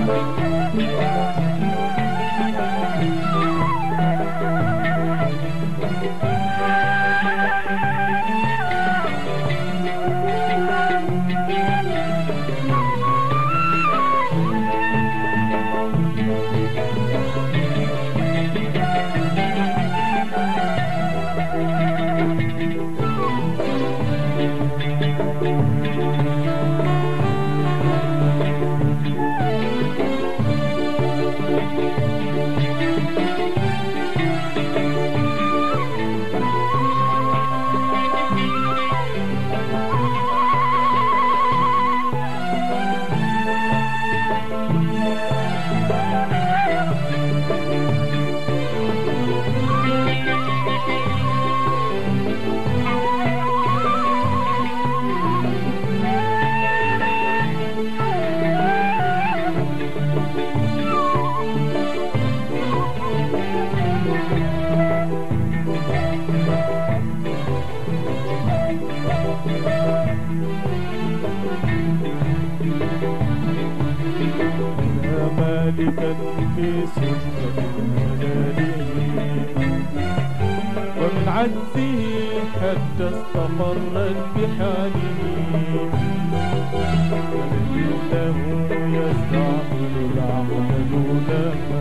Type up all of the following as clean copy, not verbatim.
مالكا في سلطة جلاله ومن عجزه حتى استقرت بحاله ولكنه يستعمل العقل لولاها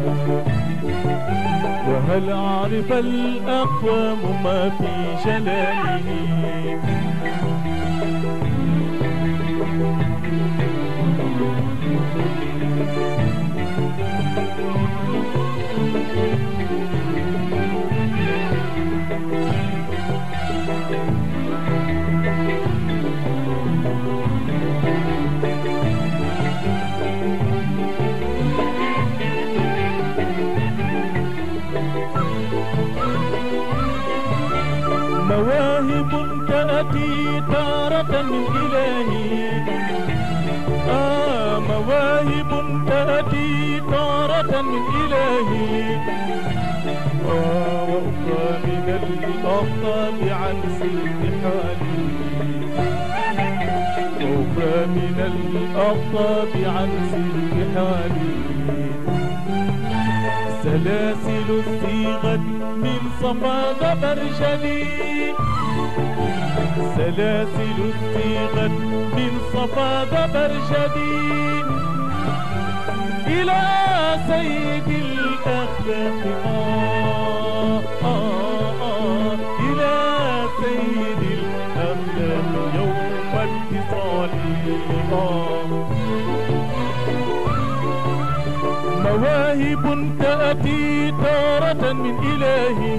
وهل عرف الأقوام ما في جلاله مواهب تأتي تارة من إلهي مواهب تأتي تارة من إلهي وأخرى من الأفضل عن سلك حالي وأخرى من الأفضل عن سلك حالي سلاسل الصيغة من صفا زبرجدي سلاسل الصيغة من صفا زبرجدي إلى سيد الأخلاق إلى سيد الأخلاق يوم اتصالي مواهب تأتي تارة من إلهي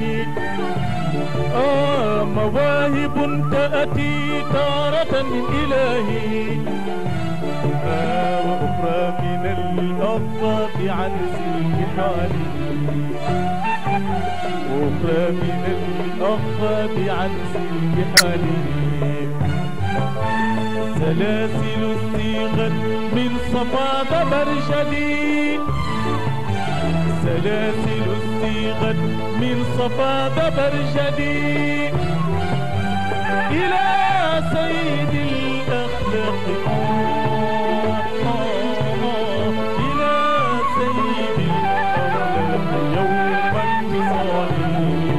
مواهب تأتي تارة من إلهي وأخرى من الأفضل عن سلك حالي وأخرى من الأفضل عن سلك حالي سلاسل الصيغة من صفا زبرجدي سلاسل الصيغة من صفا زبرجدي إلى سيد الأخلاق إلى سيد الأخلاق يوم اتصالي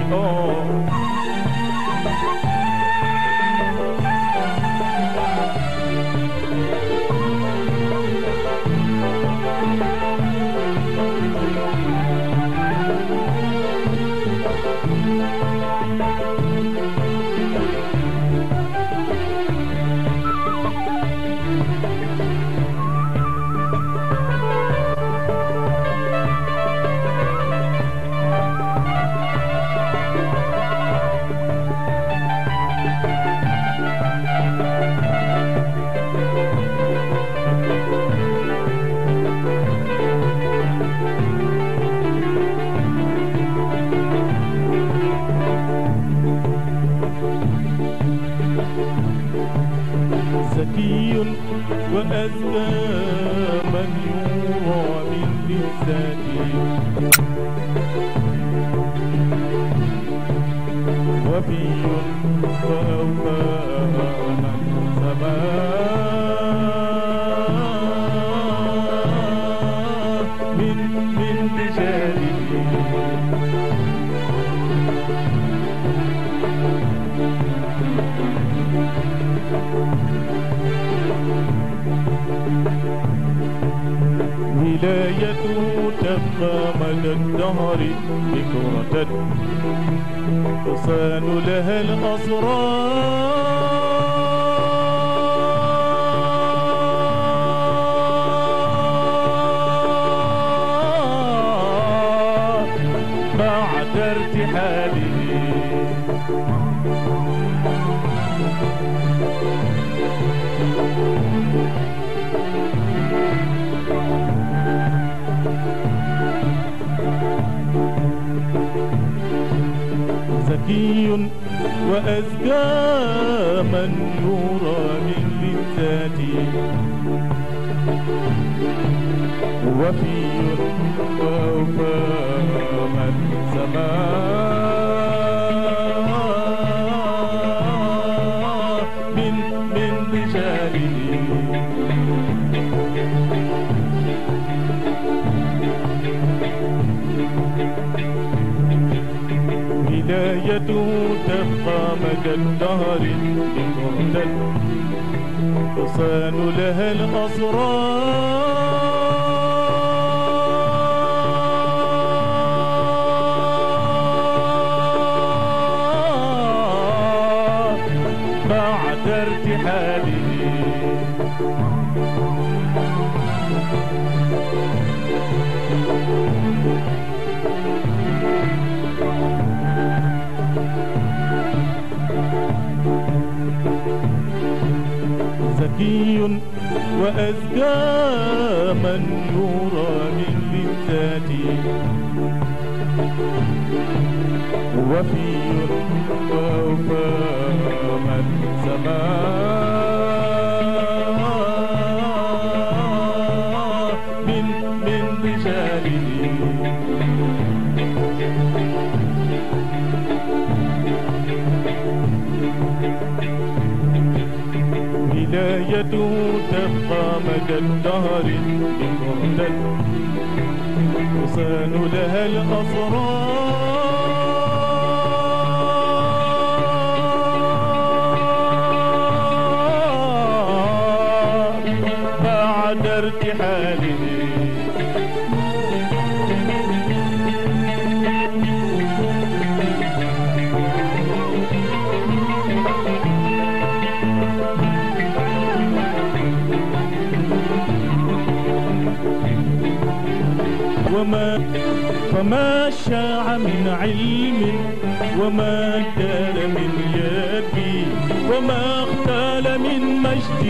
زكي وأزكى من يرى من لذاته وفي وأوفى من سماه ولايته تبقى مدى الدهر ذكرى تصان لها الأسرار بعد ارتحاله. ذكي وأذكى من يرى من لذاته، وفي وأوفى من زمان من رجاله. ولايته تبقى مدى الدهر ذكرى تصان لها الأسرار بعد ارتحاله. ذكي وأذكى من يرى من لذاته، وفي وأوفى من زمان من رجاله. ولايته تبقى مدى الدهر ذكرى تصان لها الأسرار بعد ارتحاله. فما شاع من علم وما دار من يدي، وما اختال من مجد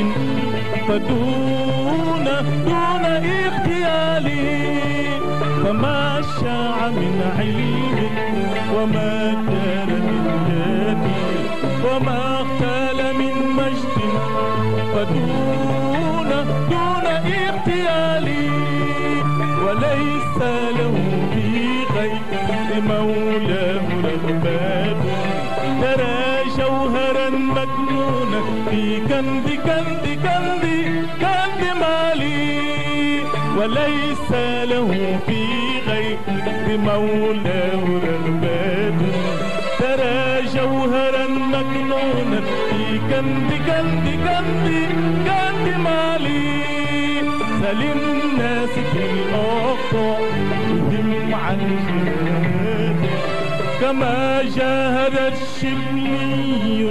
فدون اغتيالي. فما شاع من علم وما دار من يدي، وما اختال من مجد فدون اغتيالي. وليس له في غير مولاه رغبات، ترى جوهرا مكنونا في كنز مالي. وليس له في غير مولاه رغبات، ترى جوهرا مكنونا في كنز مالي. سل الناس في الأخطاء هم عن جهاده، كما جاهد الشبلي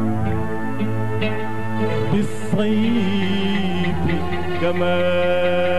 بالصيف كما